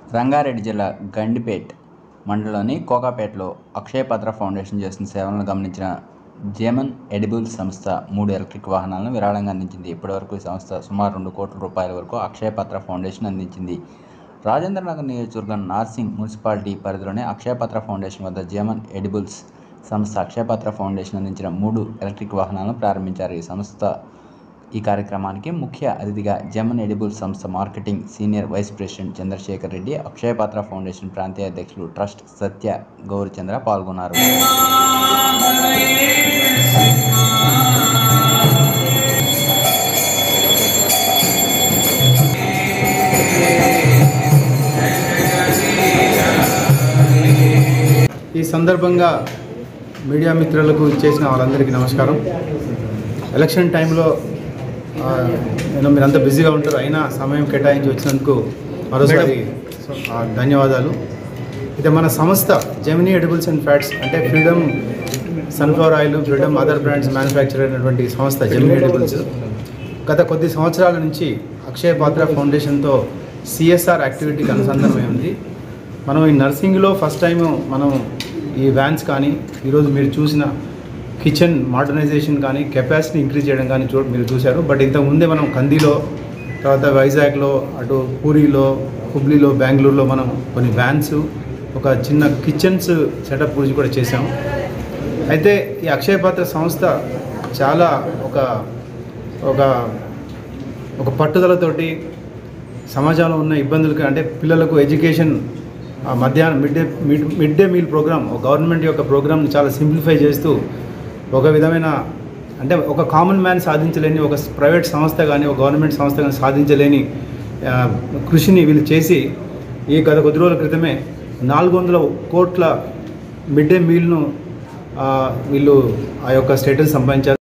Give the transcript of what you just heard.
రంగారెడ్డి జిల్లా గండిపేట్ మండలంలోని కోకాపేటలో అక్షయపాత్ర ఫౌండేషన్ చేస్తున్న సేవలను గమనించిన జేమన్ ఎడిబుల్స్ సంస్థ 3 ఎలక్ట్రిక్ వాహనాలను విరాళంగా అందించింది. ఇప్పటివరకు ఈ సంస్థ సుమారు 2 కోట్ల రూపాయల వరకు అక్షయపాత్ర ఫౌండేషన్ అందించింది. రాజేంద్రనగర్ నియోజకవర్గం నార్సింగ్ మున్సిపాలిటీ పరిధిలోని అక్షయపాత్ర ఫౌండేషన్ వద్ద జేమన్ ఎడిబుల్స్ సంస్థ అక్షయపాత్ర ఫౌండేషన్ అందించిన 3 ఎలక్ట్రిక్ వాహనాలను ప్రారంభించారు. ఈ కార్యక్రమానికి ముఖ్య అతిథిగా జేమన్ ఎడిబుల్స్ సంస్థ marketing senior vice president Chandrasekhar Reddy, Akshayapatra foundation ప్రాంతీయ అధ్యక్షులు ట్రస్ట్ సత్య గౌరిచంద్ర పాల్గొన్నారు. ఈ సందర్భంగా మీడియా మిత్రులకు ఇచ్చేసిన వాళ్ళందరికీ నమస్కారం. ఎలక్షన్ టైంలో మీరంతా బిజీగా ఉంటారు, అయినా సమయం కేటాయించి వచ్చినందుకు మరోసారి ధన్యవాదాలు. ఇది మన సంస్థ జెమినీ ఎడిబుల్స్ అండ్ ఫ్యాట్స్ అంటే freedom sunflower oil, freedom other brands manufacture అయినటువంటి సంస్థ జెమినీ ఎడిబుల్స్ గత కొద్ది సంవత్సరాల నుంచి అక్షయపాత్ర ఫౌండేషన్తో సిఎస్ఆర్ యాక్టివిటీకి అనుసంధానమై ఉంది. మనం ఈ నర్సింగ్లో ఫస్ట్ టైం మనం ఈ వ్యాన్స్ కానీ ఈరోజు మీరు చూసిన కిచెన్ మోడర్నైజేషన్ కానీ కెపాసిటీ ఇంక్రీజ్ చేయడం కానీ మీరు చూశారు. బట్ ఇంతకుముందే మనం కందిలో, తర్వాత వైజాగ్లో, అటు పూరిలో, హుబ్లీలో, బెంగళూరులో మనం కొన్ని వ్యాన్స్, ఒక చిన్న కిచెన్స్ సెటప్ గురించి కూడా చేసాము. అయితే ఈ అక్షయపాత్ర సంస్థ చాలా ఒక పట్టుదలతోటి సమాజంలో ఉన్న ఇబ్బందులకి, అంటే పిల్లలకు ఎడ్యుకేషన్, మధ్యాహ్నం mid day meal programme, government యొక్క ప్రోగ్రామ్ని చాలా సింప్లిఫై చేస్తూ ఒక విధమైన, అంటే ఒక కామన్ మ్యాన్ సాధించలేని, ఒక ప్రైవేట్ సంస్థ కానీ ఒక గవర్నమెంట్ సంస్థ కానీ సాధించలేని కృషిని వీళ్ళు చేసి గత కొద్ది రోజుల క్రితమే 400 కోట్ల మిడ్ డే మీల్ను వీళ్ళు ఆ యొక్క స్టేటస్ సంపాదించారు.